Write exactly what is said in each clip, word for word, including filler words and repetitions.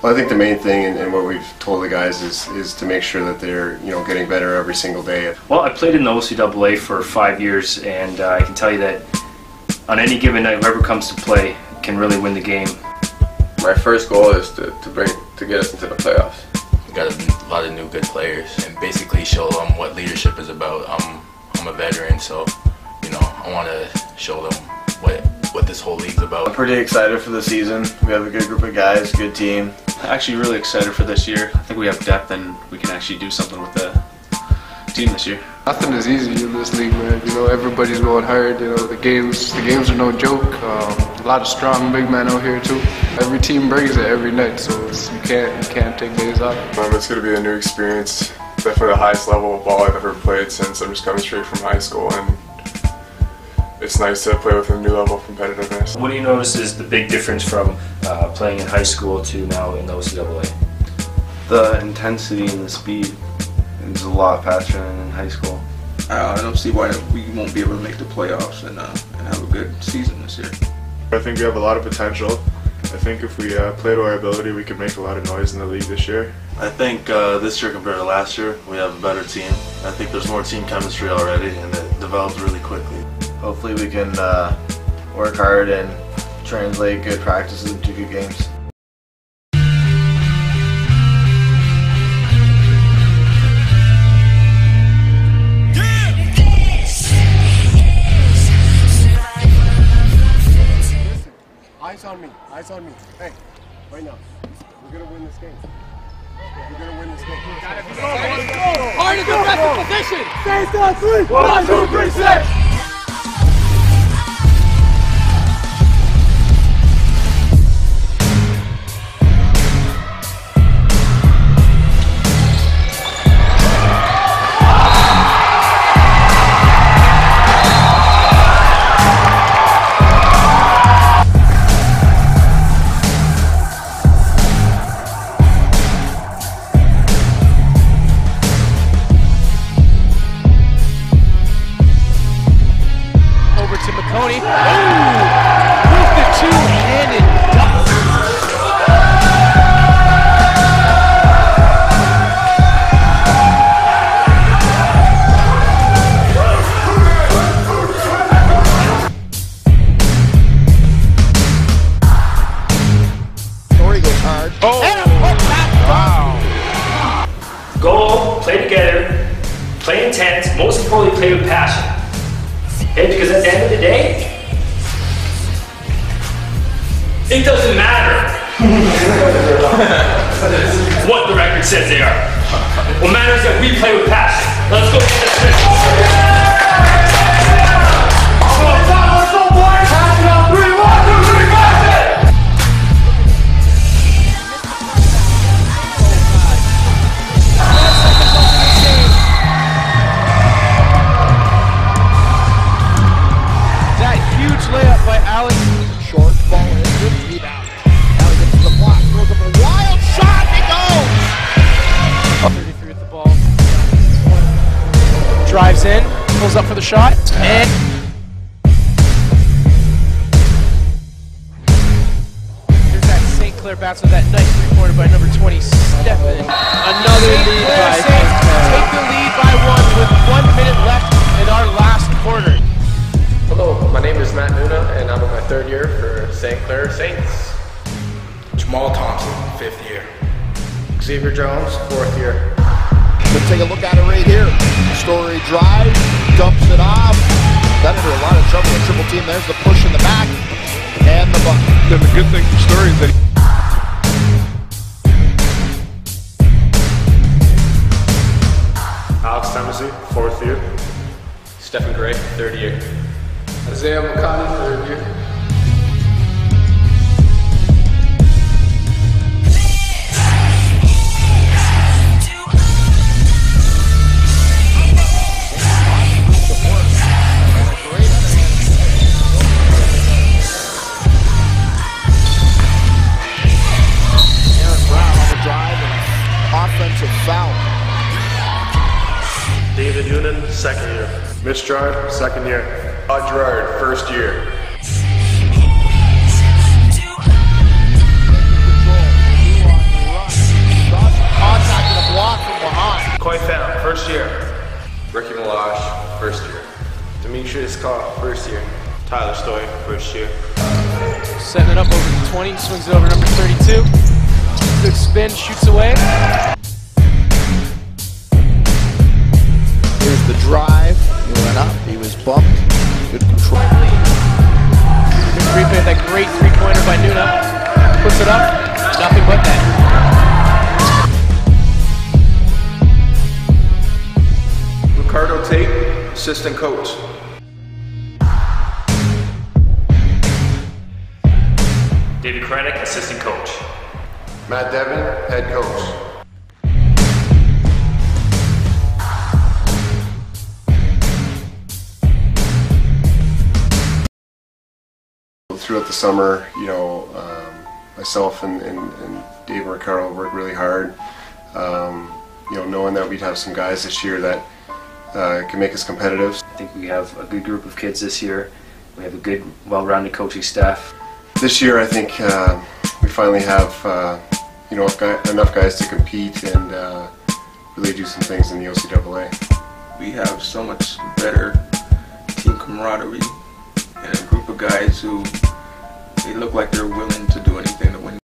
Well, I think the main thing, and, and what we've told the guys, is is to make sure that they're you know getting better every single day. Well, I played in the O C A A for five years, and uh, I can tell you that on any given night, whoever comes to play can really win the game. My first goal is to, to bring to get us into the playoffs. We got a lot of new good players, and basically show them what leadership is about. I'm I'm a veteran, so you know I want to show them what what this whole league's about. I'm pretty excited for the season. We have a good group of guys, good team. Actually really excited for this year. I think we have depth and we can actually do something with the team this year. Nothing is easy in this league, man. You know, everybody's going hard. You know, the games the games are no joke. Um, a lot of strong big men out here too. Every team brings it every night, so it's, you can't you can't take days off. Um, it's going to be a new experience. Definitely the highest level of ball I've ever played since I'm just coming straight from high school, and it's nice to play with a new level of competitiveness. What do you notice is the big difference from uh, playing in high school to now in the O C A A? The intensity and the speed is a lot faster than in high school. Uh, I don't see why we won't be able to make the playoffs and, uh, and have a good season this year. I think we have a lot of potential. I think if we uh, play to our ability, we can make a lot of noise in the league this year. I think uh, this year compared to last year, we have a better team. I think there's more team chemistry already, and it develops really quickly. Hopefully we can uh, work hard and translate good practices into good games. Eyes on me, eyes on me. Hey, right now. We're gonna win this game. We're gonna win this game. Hard to go back to position. Stay down three. One, two, three, six. Tony. Ooh, with the two-handed dunk. Story goes hard. Oh. And a wow. Go, play together, play intense, most importantly play with passion. And because at the end of the day, it doesn't matter what the record says they are. What matters is that we play with passion. Let's go get this finish. Let's go, boys! Pass it on three, one, two, three, pass it! That huge layup by Alex. Short ball in, good rebound. Now he gets to the block, throws up a wild shot, it goes! thirty-three with the ball. Drives in, pulls up for the shot, and here's that Saint Clair bounce with that nice three-pointer by number twenty, Stephen. Another lead by Saint Clair. Take the lead by one with one minute left in our last quarter. Hello, my name is Matt Nuna, and I'm in my third year for Saint Clair Saints. Jamal Thompson, fifth year. Xavier Jones, fourth year. Let's take a look at it right here. Story drive, dumps it off. Got into a lot of trouble. A triple team. There's the push in the back and the bucket. Then the good thing for Story is that he Alex Temesy, fourth year. Stephen Gray, third year. Isaiah McConney, third year. Offensive foul. David Noonan, second year. Mitch Gerard, second year. Todd Gerard, first year. Coy Fountain, first year. Ricky Malash, first year. Demetrius Scott, first year. Tyler Stoy, first year. Setting it up over the twenty, swings it over number thirty-two. Good spin, shoots away. Here's the drive. He went up. He was bumped. Good control. Good replay of that great three-pointer by Nuna. Puts it up. Nothing but that. Ricardo Tate, assistant coach. David Kranick, assistant coach. Matt Devin, head coach. Throughout the summer, you know, um, myself and, and, and Dave and Ricardo worked really hard. Um, you know, knowing that we'd have some guys this year that uh, can make us competitive. I think we have a good group of kids this year. We have a good, well-rounded coaching staff. This year, I think uh, we finally have uh, you know enough guys to compete and uh, really do some things in the O C A A. We have so much better team camaraderie and a group of guys who they look like they're willing to do anything to win.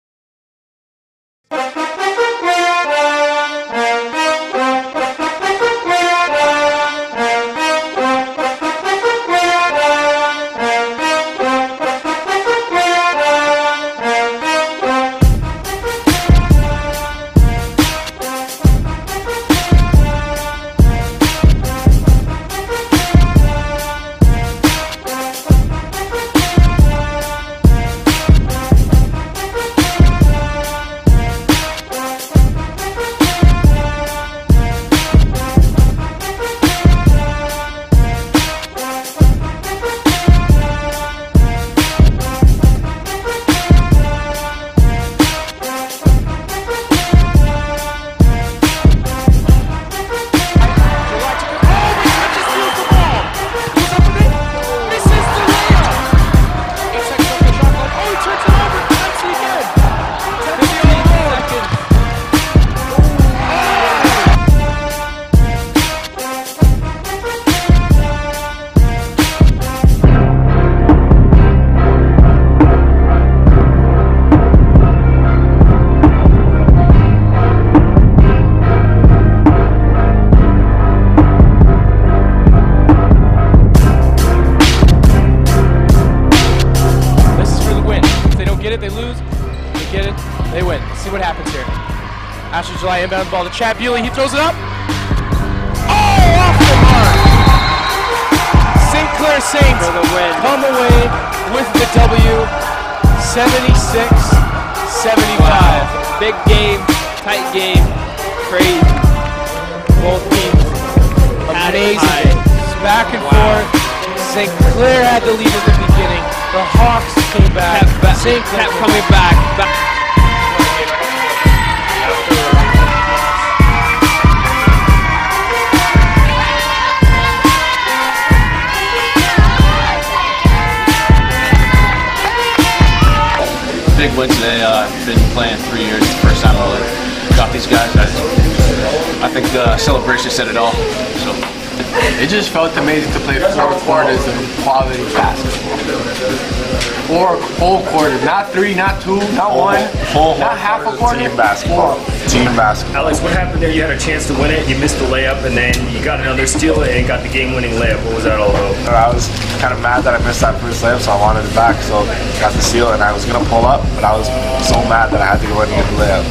They lose, they get it, they win. Let's see what happens here. Ashley July inbound ball to Chad Bewley. He throws it up. Oh, off the mark. Saint Clair Saints for the win. Come away with the W, seventy-six seventy-five. Wow. Big game, tight game, crazy. Both teams amazing. Back and wow. forth. Saint Clair had the lead at the beginning. The Hawks came back. Kept, back, Saint Clair kept coming back. back. Big win today. Uh, been playing three years. It's the first time I really got these guys. I, I think the celebration said it all. So. It just felt amazing to play four quarters of quality basketball. Four whole quarters, not three, not two, not whole, one, whole, not half a quarter. Team basketball. Team basketball. Alex, what happened there? You had a chance to win it, you missed the layup, and then you got another steal and got the game-winning layup. What was that all about? I was kind of mad that I missed that first layup, so I wanted it back. So I got the steal, and I was going to pull up, but I was so mad that I had to go in and get the layup.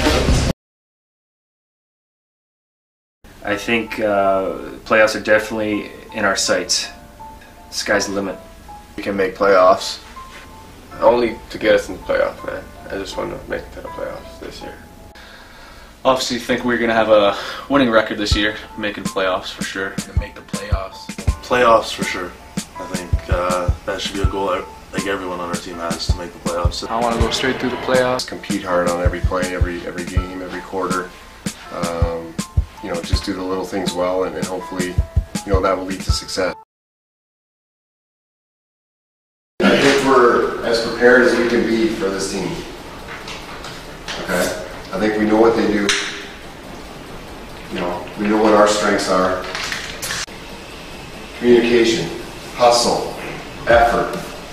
I think uh, playoffs are definitely in our sights. Sky's the limit. We can make playoffs. Only to get us in the playoffs, man. I just want to make it to the playoffs this year. Obviously, think we're going to have a winning record this year, making playoffs for sure. To make the playoffs. Playoffs for sure. I think uh, that should be a goal like everyone on our team has, to make the playoffs. I want to go straight through the playoffs. Compete hard on every play, every every game, every quarter. Um, you know, just do the little things well, and, and hopefully, you know, that will lead to success. I think we're as prepared as we can be for this team. Okay? I think we know what they do. You know, we know what our strengths are. Communication, hustle, effort.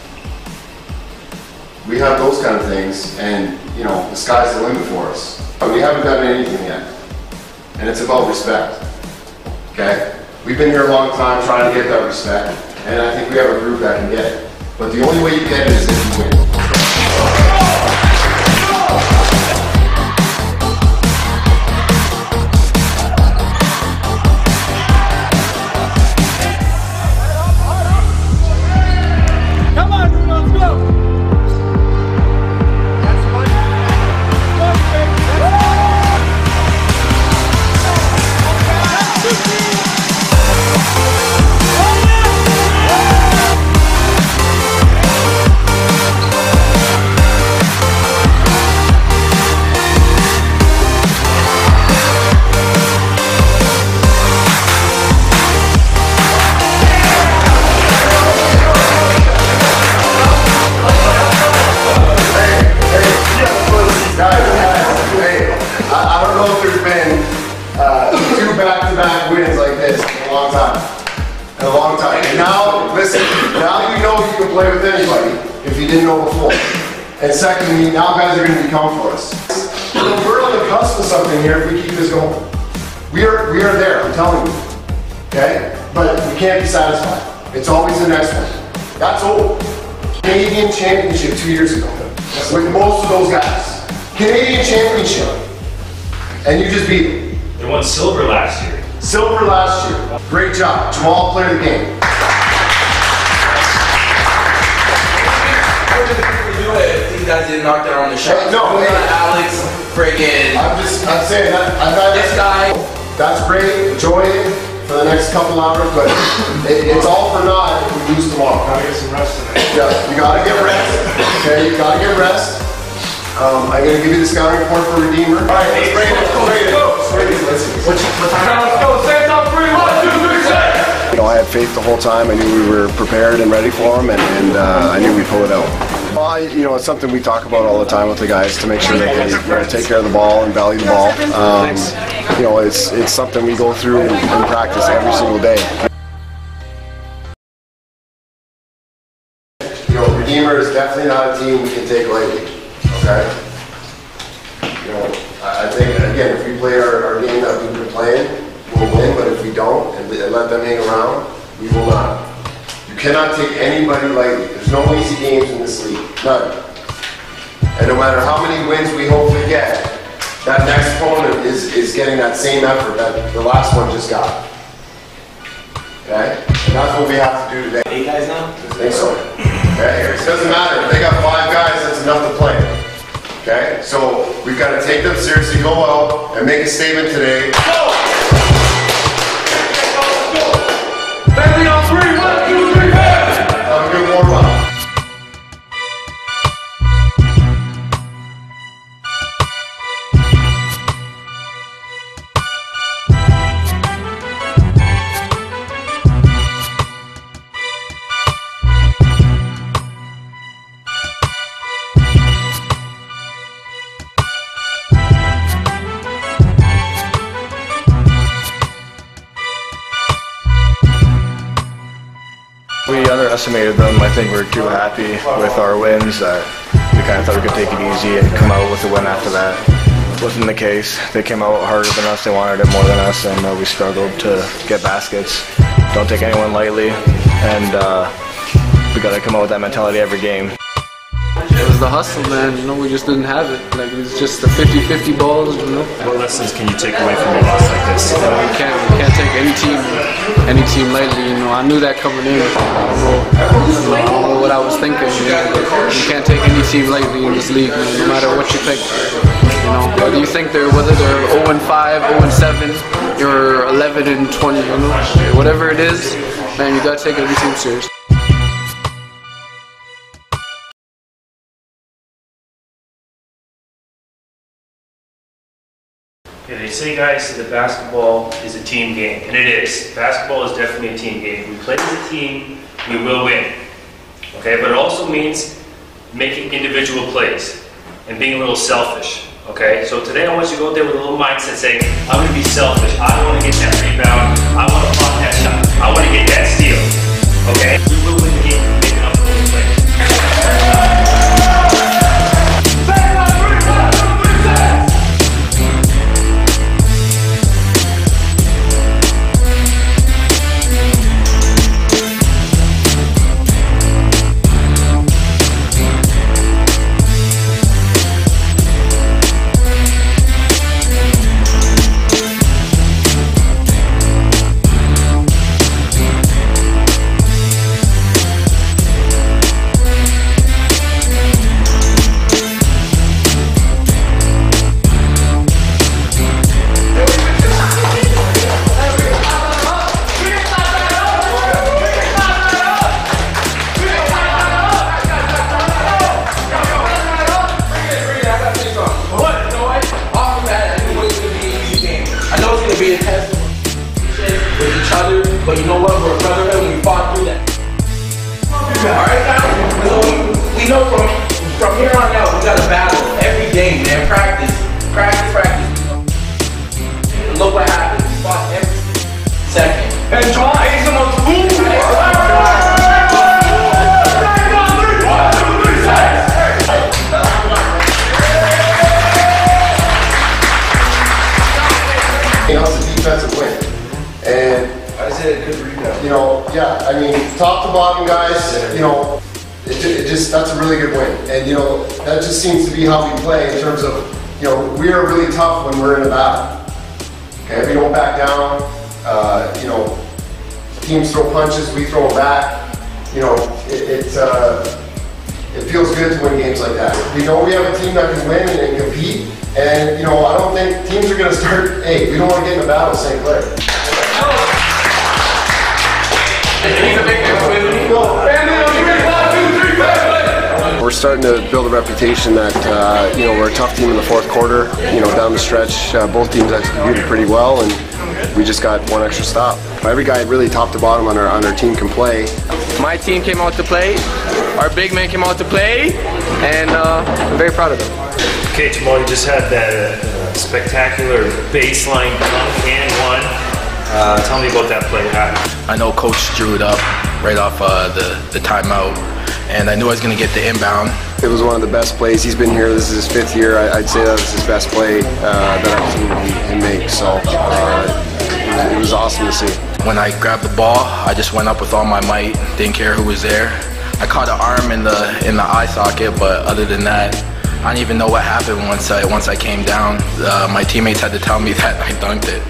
We have those kind of things, and you know, the sky's the limit for us. But we haven't done anything yet, and it's about respect. Okay? We've been here a long time trying to get that respect, and I think we have a group that can get it. But the only way you get it is if you win. Back-to-back wins like this in a long time. In a long time. And now, listen, now you know you can play with anybody if you didn't know before. And secondly, now guys are going to become for us. You know, we're on the cusp of something here if we keep this going. We are, we are there, I'm telling you. Okay? But we can't be satisfied. It's always the next one. That's old. Canadian Championship two years ago with most of those guys. Canadian Championship. And you just beat them. They won silver last year. Silver last year. Great job. Jamal played the game. What did we do it if these guys didn't knock down on the shot? Hey, no, hey. Alex, friggin'. I'm just, I'm saying that. I've had this guy. That's great. Enjoy it for the next couple hours, but it, it's all for naught if we lose tomorrow. Gotta get some rest tonight. Yeah, you gotta get rest. Okay, you gotta get rest. Um, I'm going to give you the scouting report for Redeemer. All right, let's bring it. Let's bring it. Let's go. Let's go. Stand up, three, one, two, three, set. You know, I had faith the whole time. I knew we were prepared and ready for them, and, and uh, I knew we'd pull it out. Well, I, you know, it's something we talk about all the time with the guys to make sure that they, you know, take care of the ball and value the ball. Um, you know, it's it's something we go through in, in practice every single day. You know, Redeemer is definitely not a team we can take lightly. Okay? You know, I think, again, if we play our, our game that we've been playing, we'll win, but if we don't and, and let them hang around, we will not. You cannot take anybody lightly. There's no easy games in this league. None. And no matter how many wins we hopefully get, that next opponent is, is getting that same effort that the last one just got. Okay? And that's what we have to do today. Eight guys now? I think so. Okay? It doesn't matter. If they got five guys, that's enough to play. Okay, so we've got to take them seriously, go out, and make a statement today. Go! Baby on three, one, two, three, pass! Have a good warm-up. We underestimated them. I think we're too happy with our wins that we kind of thought we could take it easy and come out with a win after that. Wasn't the case. They came out harder than us. They wanted it more than us, and uh, we struggled to get baskets. Don't take anyone lightly, and uh, we got to come out with that mentality every game. It was the hustle, man. You know, we just didn't have it. Like, it was just the fifty fifty balls, you know. What lessons can you take away from a loss like this? You know, we can't, we can't take any team, any team lightly. You know, I knew that coming in. I don't know, I don't know what I was thinking. You know, but you can't take any team lightly in this league, man, no matter what you think. You know, whether you think they're whether they're oh and five, oh and seven, you're eleven and twenty. You know, whatever it is, man, you gotta take every team serious. Yeah, they say, guys, that basketball is a team game, and it is. Basketball is definitely a team game. If we play as a team, we will win. Okay, but it also means making individual plays and being a little selfish. Okay, so today I want you to go out there with a little mindset saying, I'm going to be selfish. I don't want to get that rebound. I want to block that shot. I want to get that steal. Okay? We will win the game making up for those plays. Be a test with each other, but you know what? We're a brotherhood and we fought through that. Alright, guys? So we, we know from from here on out we gotta battle every day, man. Practice, practice, practice. Look what happened. We fought every second. And try some of the You know, it's a defensive win. And I said a good rebound. You know, yeah, I mean, top to bottom, guys, you know, it, it just, that's a really good win. And, you know, that just seems to be how we play in terms of, you know, we are really tough when we're in a battle. Okay, we don't back down. Uh, you know, teams throw punches, we throw them back. You know, it, it, uh, it feels good to win games like that. We know we have a team that can win and, and compete. And, you know, I don't think teams are going to start, hey, we don't want to get in a battle with Saint Clair. We're starting to build a reputation that, uh, you know, we're a tough team in the fourth quarter. You know, down the stretch, uh, both teams executed pretty well, and we just got one extra stop. Every guy really top to bottom on our, on our team can play. My team came out to play, our big man came out to play, and uh, I'm very proud of them. Okay, Jamal, you just had that uh, spectacular baseline dunk and one. Uh, tell me about that play. I know Coach drew it up right off uh, the, the timeout, and I knew I was going to get the inbound. It was one of the best plays. He's been here, this is his fifth year. I, I'd say that was his best play uh, that I've seen him make, so uh, it was awesome to see. When I grabbed the ball, I just went up with all my might, didn't care who was there. I caught an arm in the, in the eye socket, but other than that, I don't even know what happened once I once I came down. Uh, my teammates had to tell me that I dunked it.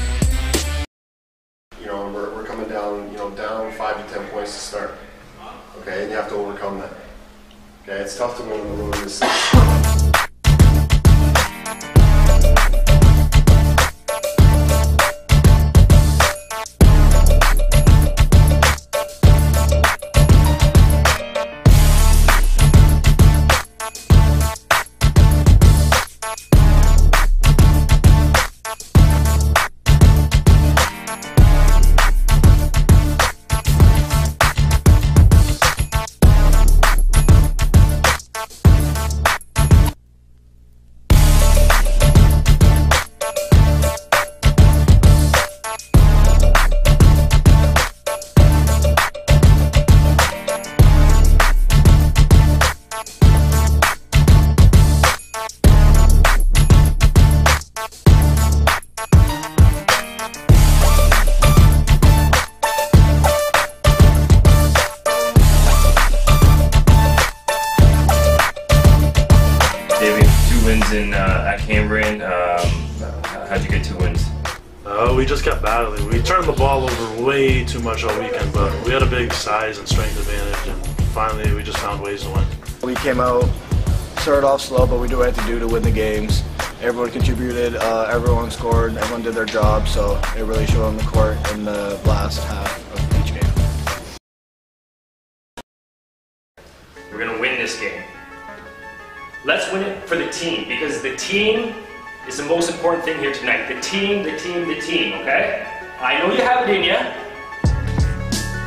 You know, we're, we're coming down, you know, down five to ten points to start. Okay, and you have to overcome that. Okay, it's tough to win on the road in this. In, uh, at Cambrian, um, how'd you get two wins? Uh, we just kept battling. We turned the ball over way too much all weekend, but we had a big size and strength advantage, and finally we just found ways to win. We came out, started off slow, but we do what we had to do to win the games. Everyone contributed, uh, everyone scored, everyone did their job, so it really showed on the court in the last half of each game. We're going to win this game. Let's win it for the team, because the team is the most important thing here tonight. The team, the team, the team, okay? I know you have it in you.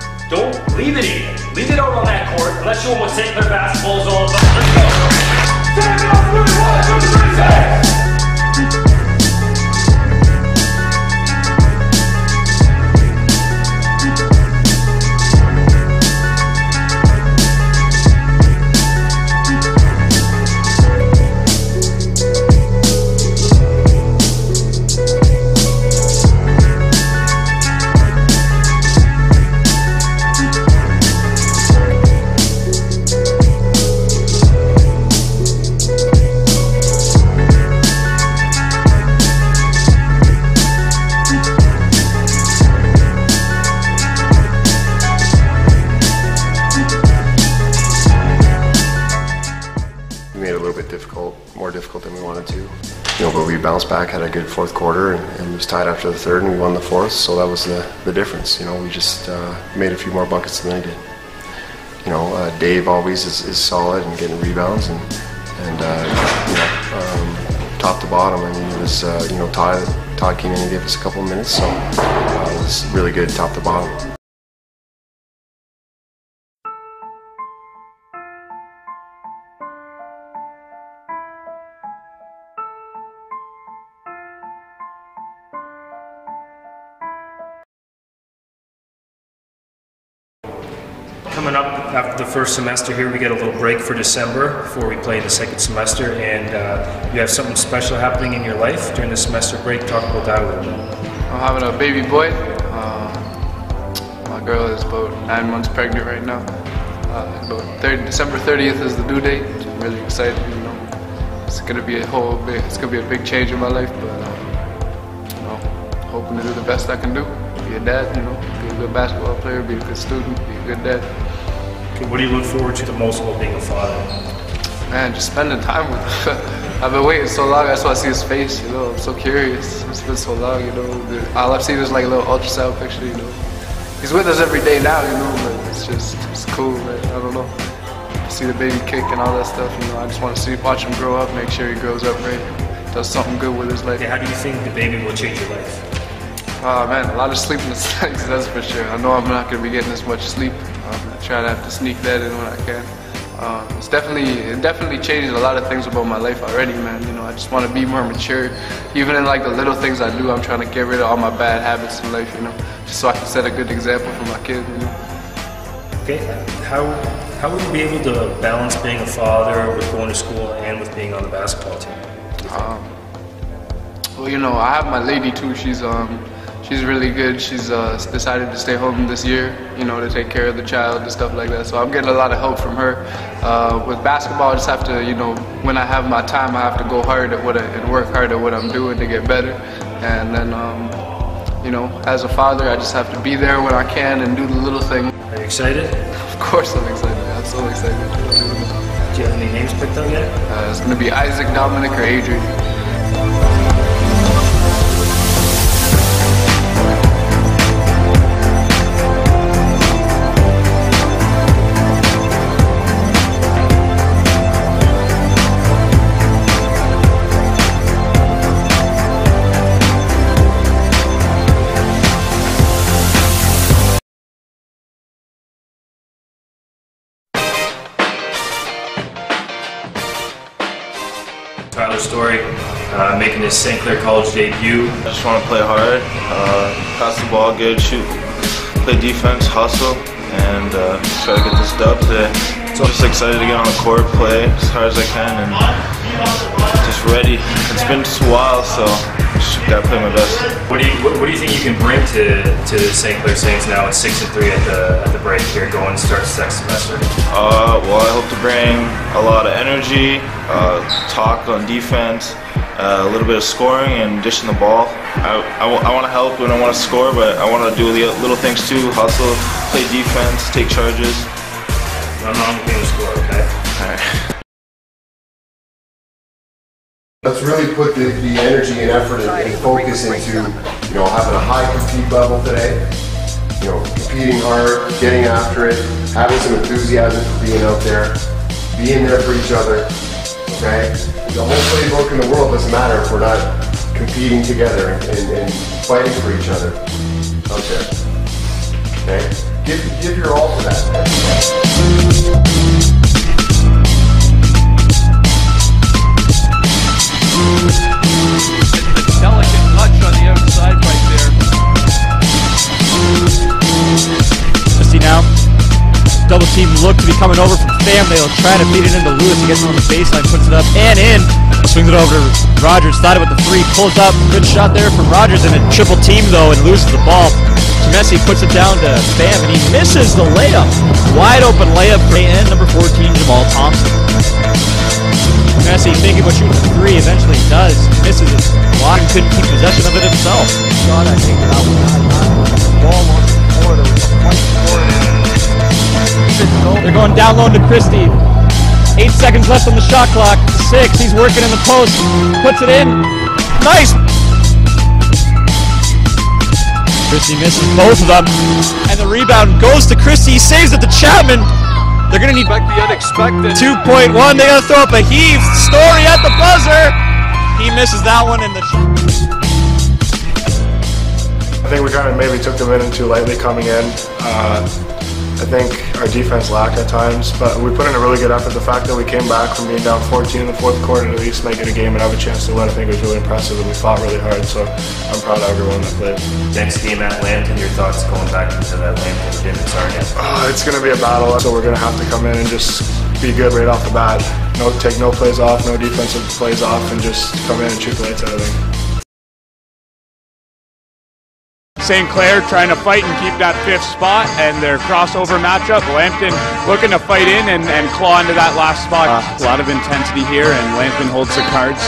Don't leave it in you. Leave it out on that court, and let's show them what Saint Clair basketball is all about. Let's go. More difficult than we wanted to. You know, but we bounced back, had a good fourth quarter, and, and was tied after the third, and we won the fourth. So that was the the difference. You know, we just uh, made a few more buckets than they did. You know, uh, Dave always is, is solid and getting rebounds, and and uh, you know, um, top to bottom. I mean, it was uh, you know Todd Todd came in and gave us a couple of minutes, so uh, it was really good top to bottom. Coming up after the first semester here, we get a little break for December before we play the second semester, and uh, you have something special happening in your life during the semester break. Talk about that a little bit. I'm having a baby boy. Uh, my girl is about nine months pregnant right now. Uh, about thirty, December thirtieth is the due date. I'm really excited. You know, it's gonna be a whole big, it's gonna be a big change in my life, but uh, you know, hoping to do the best I can do. Be a dad, you know, be a good basketball player, be a good student, be a good dad. Okay, what do you look forward to the most about being a father? Man, just spending time with him. I've been waiting so long, that's why I see his face, you know, I'm so curious. It's been so long, you know. All I've seen is like a little ultrasound picture, you know. He's with us every day now, you know, but it's just, it's cool, man, I don't know. See the baby kick and all that stuff, you know, I just want to see, watch him grow up, make sure he grows up right, does something good with his life. Okay, how do you think the baby will change your life? Oh man, a lot of sleepless nights, that's for sure. I know I'm not going to be getting as much sleep. I'm going to try to have to sneak that in when I can. Uh, it's definitely, it definitely changed a lot of things about my life already, man. You know, I just want to be more mature. Even in like the little things I do, I'm trying to get rid of all my bad habits in life, you know, just so I can set a good example for my kids, you know. Okay, how, how would you be able to balance being a father with going to school and with being on the basketball team? Um, well, you know, I have my lady too. She's um, she's really good. She's uh, decided to stay home this year, you know, to take care of the child and stuff like that. So I'm getting a lot of help from her. Uh, with basketball, I just have to, you know, when I have my time, I have to go hard at what I, and work hard at what I'm doing to get better. And then, um, you know, as a father, I just have to be there when I can and do the little thing. Are you excited? Of course I'm excited. I'm so excited. Do you have any names picked up yet? Uh, it's going to be Isaac, Dominic, or Adrian. Tyler Story, uh, making his Saint Clair College debut. I just want to play hard, uh, pass the ball good, shoot, play defense, hustle, and uh, try to get this dub today. So I'm just excited to get on the court, play as hard as I can, and just ready. It's been just a while, so just gotta play my best. What do you what, what do you think you can bring to to the Saint Clair Saints now at six and three at the at the break here, going to start the second semester? Uh, well, I hope to bring a lot of energy, uh, talk on defense, uh, a little bit of scoring, and dishing the ball. I, I, I want to help when I want to score, but I want to do the little things too: hustle, play defense, take charges. I'm not going to score, okay? All right. Let's really put the, the energy and effort and, and focus into, you know, having a high compete level today. You know, competing hard, getting after it, having some enthusiasm for being out there, being there for each other. Okay, the whole playbook in the world doesn't matter if we're not competing together and, and, and fighting for each other out there. Okay, give give your all for that. double team look to be coming over from Pham. They'll try to feed it into Lewis. He gets on the baseline, puts it up and in. Swings it over to Rogers. Thought it with the three, pulls up. Good shot there from Rogers, and a triple team though, and loses the ball. Messi puts it down to Pham, and he misses the layup. Wide open layup for and number fourteen, Jamal Thompson. Messi thinking about shooting a three, eventually does. Misses it. Watt couldn't keep possession of it himself. Shot, I think that was not ball on the floor. There was a point for it. They're going down low to Christie. Eight seconds left on the shot clock. Six. He's working in the post. Puts it in. Nice. Christie misses both of them. And the rebound goes to Christie. He saves it to Chapman. They're going to need Expect the unexpected. two point one. They got to throw up a heave. Story at the buzzer. He misses that one in the. I think we kind of maybe took the minute too lightly coming in. Uh, I think our defense lacked at times, but we put in a really good effort. The fact that we came back from being down fourteen in the fourth quarter to at least make it a game and have a chance to win, I think was really impressive, and we fought really hard, so I'm proud of everyone that played. Next game at Lambton, your thoughts going back into that Lambton Dimmons Sarnia? Uh, it's going to be a battle, so we're going to have to come in and just be good right off the bat. No, take no plays off, no defensive plays off, and just come in and shoot the lights out of the thing. Saint Clair trying to fight and keep that fifth spot, and their crossover matchup, Lambton looking to fight in and, and claw into that last spot. Uh, a lot of intensity here, and Lambton holds the cards.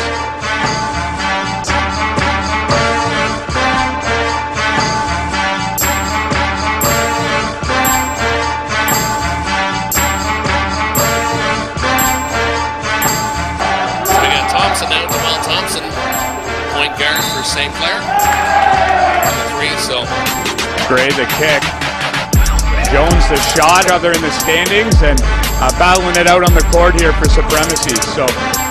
So we got Thompson now, Jamal Thompson, point guard for Saint Clair. So Gray the kick. Jones the shot, other in the standings, and uh, battling it out on the court here for supremacy. So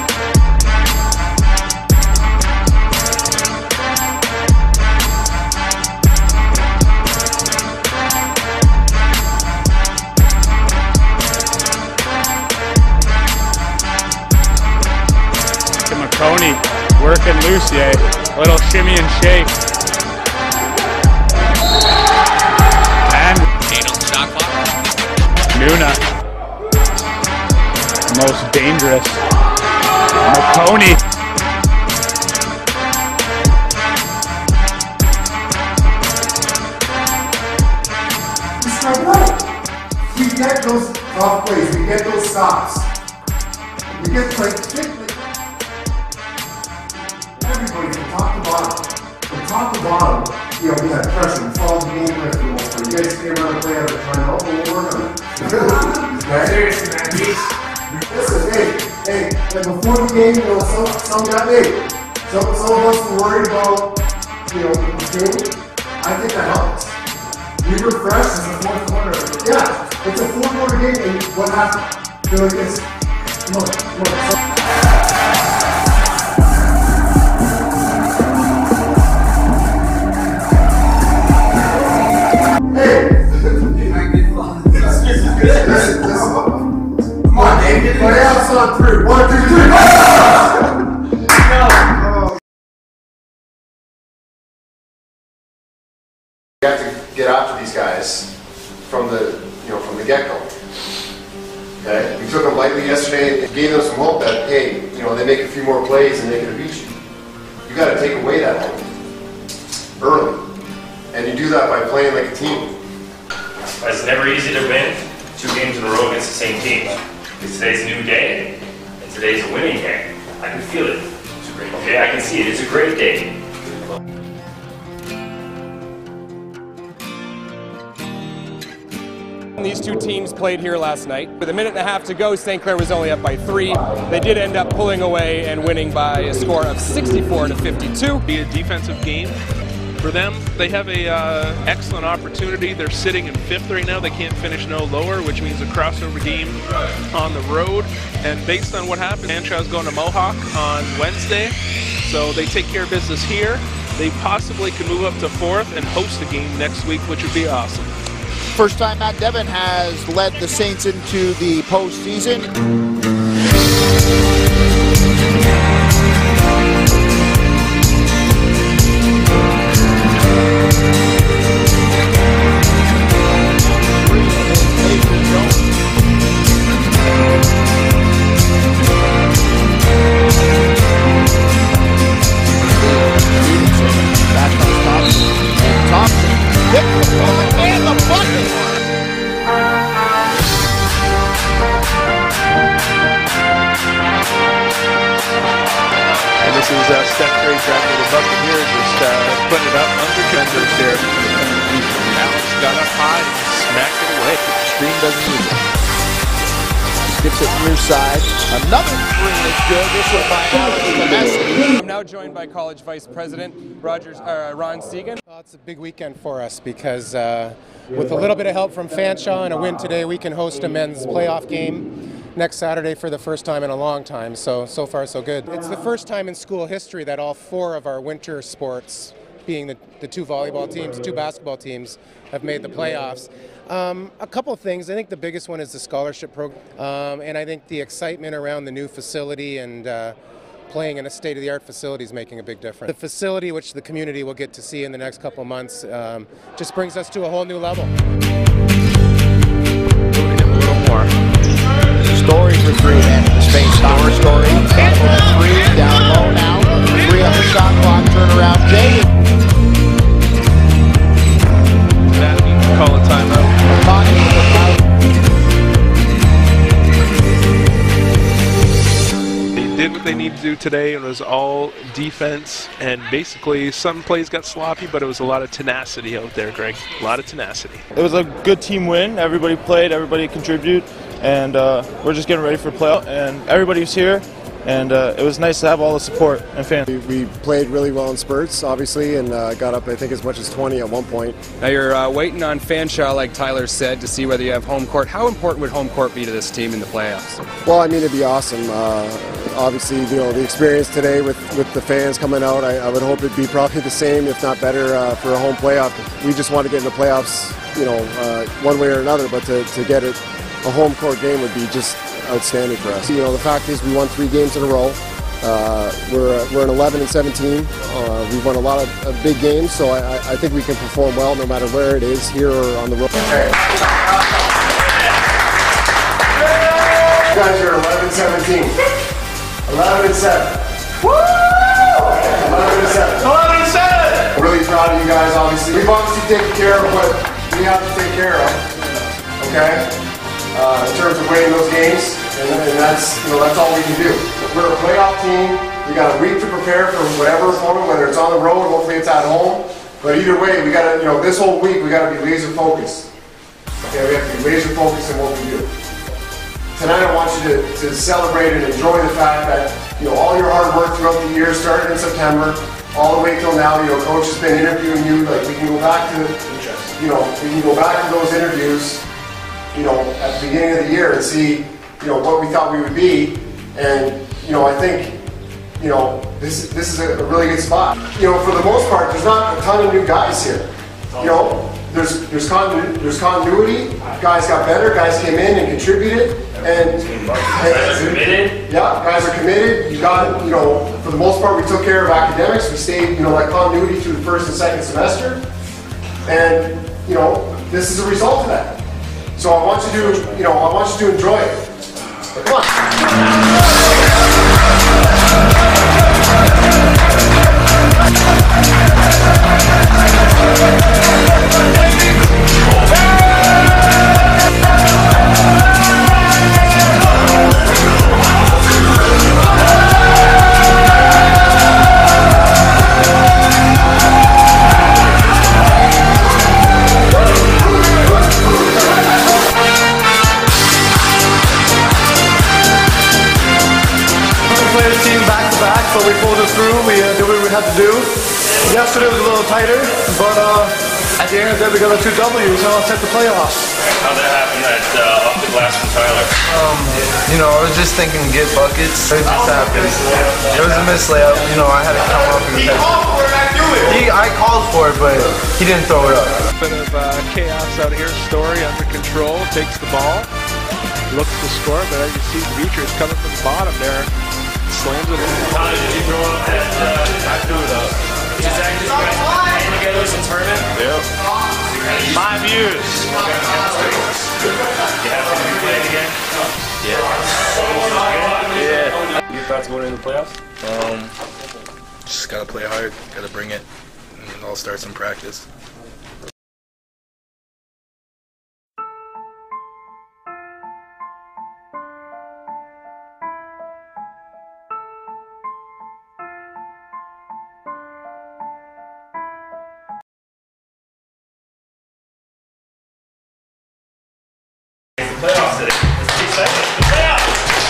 McConey working loose, yeah. Little shimmy and shake. Nuna, most dangerous. McConey. It's like what? We get those off plays, we get those stops. We get like, everybody from top to bottom. From top to bottom, you know, we had pressure, we followed the game like the most. You guys came around and played out of time, oh, we'll work on it. Seriously, man, listen, hey, hey, like before the game, you know, some, some got hey, some, some of us were worried about, you know, the game. I think that helps. We were fresh, it's the fourth quarter. Yeah, it's a fourth quarter game, and what happened? You're like this. Come on, come on. Come on, Dave. Play out on three. One, two, three. No. We have to get after these guys from the, you know, from the get-go. Okay, we took them lightly yesterday and gave them some hope that hey, you know, they make a few more plays and they can beat you. You got to take away that hope early, and you do that by playing like a team. It's never easy to win two games in a row against the same team. Because today's a new day, and today's a winning day. I can feel it. It's a great day. Okay, I can see it. It's a great day. These two teams played here last night. With a minute and a half to go, Saint Clair was only up by three. They did end up pulling away and winning by a score of sixty-four to fifty-two. Be a defensive game. For them, they have a uh, excellent opportunity. They're sitting in fifth right now. They can't finish no lower, which means a crossover game on the road. And based on what happened, Anshaw's going to Mohawk on Wednesday. So they take care of business here. They possibly can move up to fourth and host a game next week, which would be awesome. First time Matt Devin has led the Saints into the postseason. Jones bucket here, just uh, put it up under defenders here. Alex got up high and smacked it away. Screen doesn't use it. Gets it near side. Another three is good. This one by Alex. I'm now joined by College Vice President Rogers, uh, Ron Segan. Well, it's a big weekend for us because uh, with a little bit of help from Fanshawe and a win today, we can host a men's playoff game next Saturday for the first time in a long time. So, so far so good. It's the first time in school history that all four of our winter sports, being the, the two volleyball teams, two basketball teams, have made the playoffs. Um, a couple of things. I think the biggest one is the scholarship program, um, and I think the excitement around the new facility and uh, playing in a state-of-the-art facility is making a big difference. The facility, which the community will get to see in the next couple of months, um, just brings us to a whole new level. Story for three, man. Spain Story, Story. Three, down low now. Three on the shot clock, turnaround. Jay. That needs to call a timeout. They did what they needed to do today. It was all defense, and basically some plays got sloppy, but it was a lot of tenacity out there, Greg. A lot of tenacity. It was a good team win. Everybody played, everybody contributed, and uh, we're just getting ready for playoff. And everybody's here, and uh, it was nice to have all the support and fans. We, we played really well in spurts, obviously, and uh, got up, I think, as much as twenty at one point. Now you're uh, waiting on Fanshawe, like Tyler said, to see whether you have home court. How important would home court be to this team in the playoffs? Well, I mean, it'd be awesome. Uh, obviously, you know, the experience today with, with the fans coming out, I, I would hope it'd be probably the same, if not better, uh, for a home playoff. We just want to get in the playoffs, you know, uh, one way or another, but to, to get it, a home court game would be just outstanding for us. You know, the fact is we won three games in a row. Uh, we're we're an eleven and seventeen. Uh, we've won a lot of, of big games, so I, I think we can perform well no matter where it is, here or on the road. Okay. You guys are eleven and seventeen. eleven and seven. Woo! eleven and seven. eleven and seven. I'm really proud of you guys. Obviously, we've obviously taken care of what we have to take care of. Okay. Uh, in terms of winning those games, and, and that's you know that's all we can do. We're a playoff team. We got a week to prepare for whatever opponent, whether it's on the road, hopefully it's at home. But either way, we got to you know this whole week we got to be laser focused. Okay, we have to be laser focused in what we do. Tonight I want you to, to celebrate and enjoy the fact that you know all your hard work throughout the year, started in September, all the way till now. You know, coach has been interviewing you. Like we can go back to you know we can go back to those interviews. You know, at the beginning of the year and see, you know, what we thought we would be, and you know, I think, you know, this this is a really good spot. You know, for the most part, there's not a ton of new guys here. You know, there's there's continu there's continuity. Guys got better. Guys came in and contributed, and, and guys are committed. Yeah, guys are committed. You got, you know, for the most part, we took care of academics. We stayed, you know, like continuity through the first and second semester, and you know, this is a result of that. So I want you to, you know, I want you to enjoy it. Come But we pulled it through, we uh, did what we had to do. Yesterday was a little tighter, but uh, at the end of the day we got the two W's, so I'll set the playoffs. How'd that happen, that uh, off the glass from Tyler? Um, you know, I was just thinking get buckets. It just happened. It was a miss layup. You know, I had to come up and catch it. He, I called for it, but he didn't throw it up. Bit of uh, chaos out here. Story under control, takes the ball, looks to score, but as you see, Demetrius coming from the bottom there. Slams it in. How did you grow up at, uh, I threw it up. Is that because you guys playing together since tournament? Yep. Five years. You have to be playing again? Yeah. Yeah. Your thoughts going into the playoffs? Um, just gotta play hard, gotta bring it, and it all starts in practice. playoffs today. Let's be excited. The playoffs!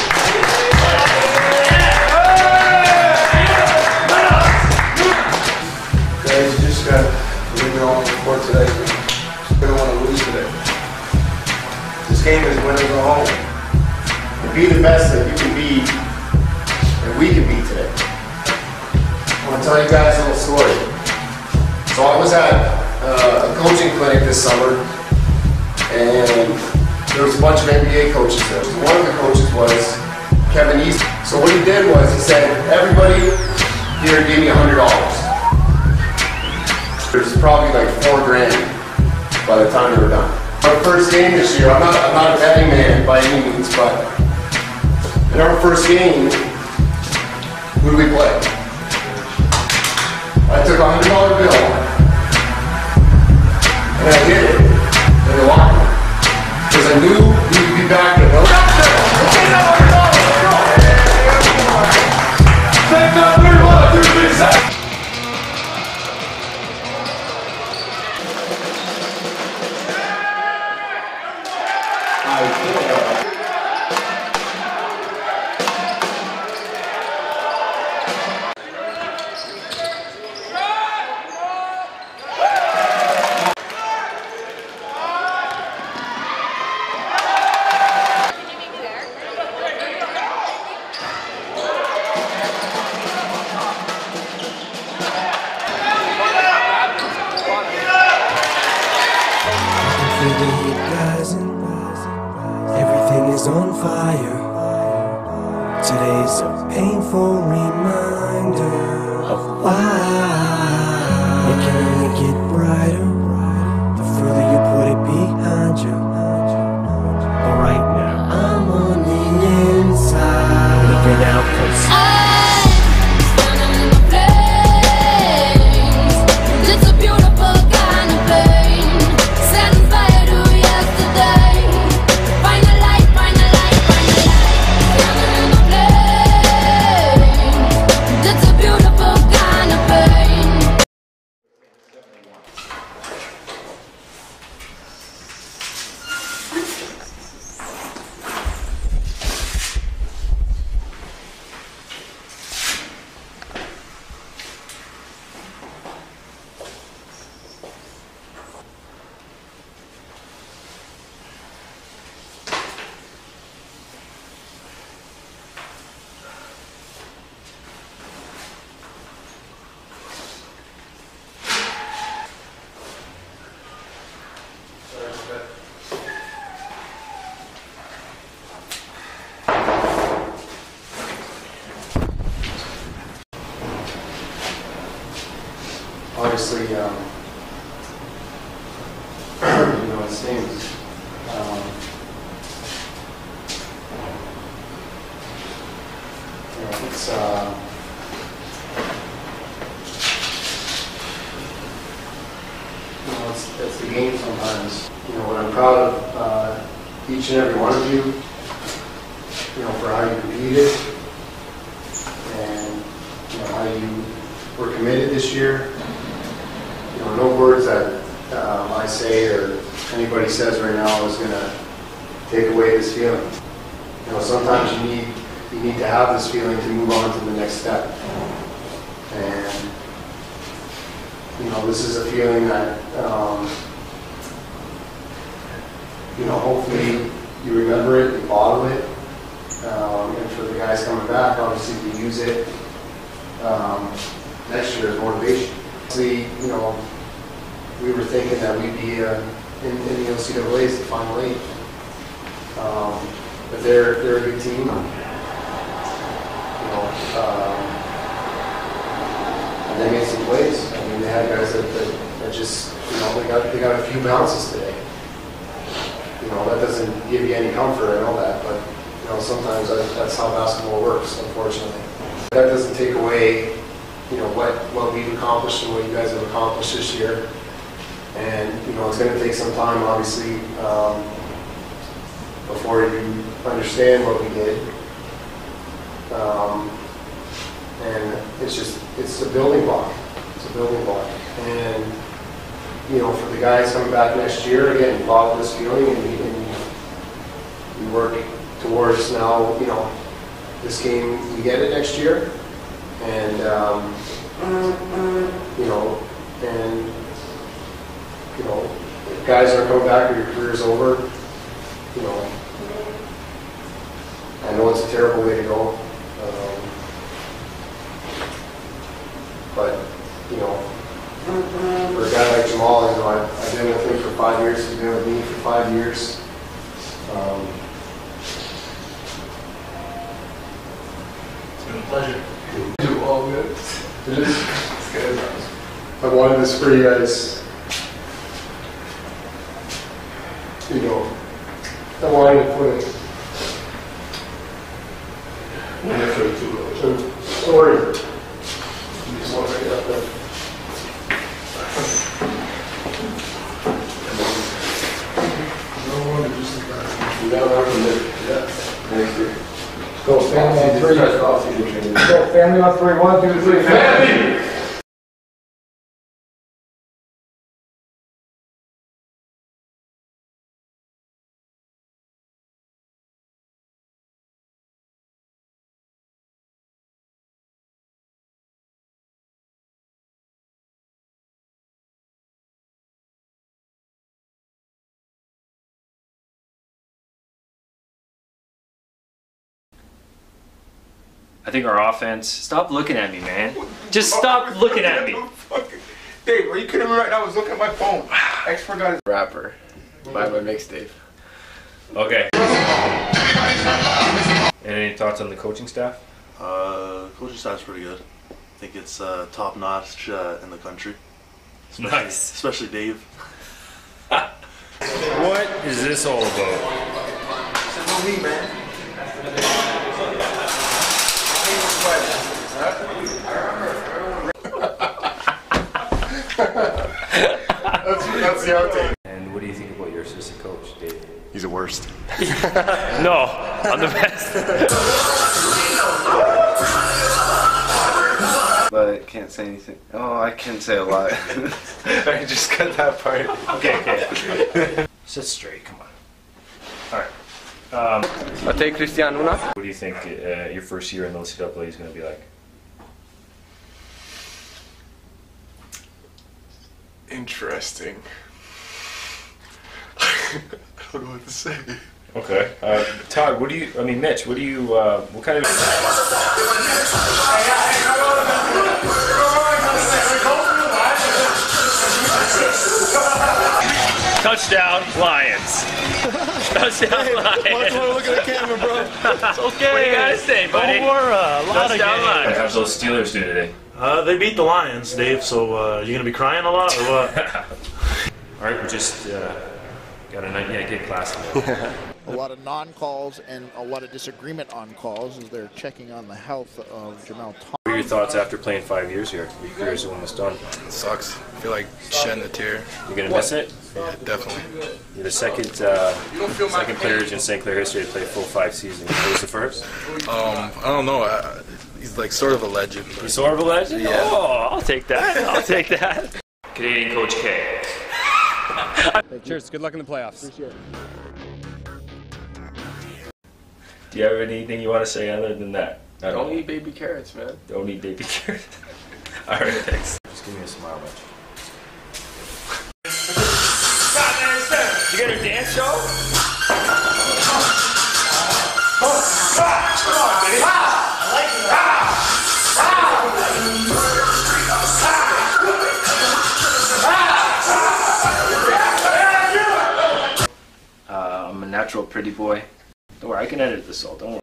Guys, you just got to leave it on the court today. Just don't want to lose today. This game is win or go home. Be the best that you can be, and we can be today. I want to tell you guys a little story. So I was at uh, a coaching clinic this summer, and there was a bunch of N B A coaches there. One of the coaches was Kevin East. So what he did was he said, everybody here gave me one hundred dollars. There's probably like four grand by the time they were done. Our first game this year, I'm not, I'm not a betting man by any means, but in our first game, who did we play? I took a one hundred dollar bill and I hid it in the locker room because I knew we would be back there. Everything is on fire. Today's a painful reminder of why it can only get brighter the further you put it behind you. But right now I'm on the inside, looking out for it's a beautiful kind of pain, setting fire to yesterday. Find a light, find a light, find a light. Standing in the flame. It's a beautiful kind of pain. Obviously, um, you know, it seems, um, you know, it's, uh, you know, it's, it's the game sometimes. You know, what I'm proud of uh, each and every one of you, you know, for how you competed and, you know, how you were committed this year. You know, no words that um, I say or anybody says right now is going to take away this feeling. You know, sometimes you need you need to have this feeling to move on to the next step. And you know, this is a feeling that um, you know, hopefully you remember it, you bottle it, um, and for the guys coming back, obviously you use it um, next year as motivation. See, you know, we were thinking that we'd be uh, in, in the O C A As the final eight, um, but they're they're a good team. You know, um, and they made some plays. I mean, they had guys that, that, that just, you know, they got they got a few bounces today. You know, that doesn't give you any comfort. I know that, but you know, sometimes that, that's how basketball works. Unfortunately, that doesn't take away, you know, what, what we've accomplished and what you guys have accomplished this year. And, you know, it's going to take some time, obviously, um, before you understand what we did. Um, and it's just, it's a building block. It's a building block. And, you know, for the guys coming back next year, again, follow this feeling and, and work towards now, you know, this game, you get it next year, and, um, you know, and, you know, if guys are coming back or your career's over, you know, I know it's a terrible way to go, um, but, you know, for a guy like Jamal, you know, I, I've been with him for five years, he's been with me for five years. Um, It's been a pleasure. Do all good. It is. It's good. I wanted this for you guys. You know, I wanted to put it. Sorry. You just want to bring it up there. No wonder, just like that. You got it from there. Yeah. Thank you. Go family on three. Go family on three. One, two, three. Family! I think our offense. Stop looking at me, man. Just stop looking at me. Dave, are you kidding me right now? I was looking at my phone. Expert got his Rapper. Buy my mixtape. Okay. Any thoughts on the coaching staff? Uh, coaching staff's pretty good. I think it's uh, top notch uh, in the country. Especially, Nice. Especially Dave. What is this all about? me, man. that's, that's the outtake. And what do you think about your assistant coach, Dave? He's the worst. No, I'm the best. But can't say anything. Oh, I can say a lot. I just cut that part. Okay, okay. Sit straight, come on. Alright. Um, I'll take Christian Luna. What do you think uh, your first year in the O C A A is going to be like? Interesting. I don't know what to say. Okay. Uh, Todd, what do you, I mean, Mitch, what do you, uh, what kind of... Touchdown, Lions. Touchdown, hey, Lions. Why do you look at the camera, bro? It's okay. What do you gotta say, buddy? No more, uh, a lot Touchdown, of Lions. games. How's those Steelers do today? Uh, they beat the Lions, Dave, so uh, you gonna be crying a lot or what? Alright, we just uh, got a night, yeah, good class. A lot of non-calls and a lot of disagreement on calls as they're checking on the health of Jamal Thomas. What are your thoughts after playing five years here? Your career's almost done. It sucks. I feel like shedding a tear. You're gonna miss it? Yeah, definitely. You're the second, uh, second player in Saint Clair history to play full five seasons. Who was the first? Um, I don't know. I, he's like sort of a legend. He's sort of a legend? Yeah. Oh, I'll take that. I'll take that. Canadian Coach K. Cheers. Good luck in the playoffs. Appreciate it. Do you have anything you want to say other than that? I Don't eat baby carrots, man. Don't eat baby carrots. All right, thanks. Just give me a smile, Mitch. You got a dance show? Come on, baby. I like it. Uh, I'm a natural pretty boy. Don't worry, I can edit this all. Don't worry.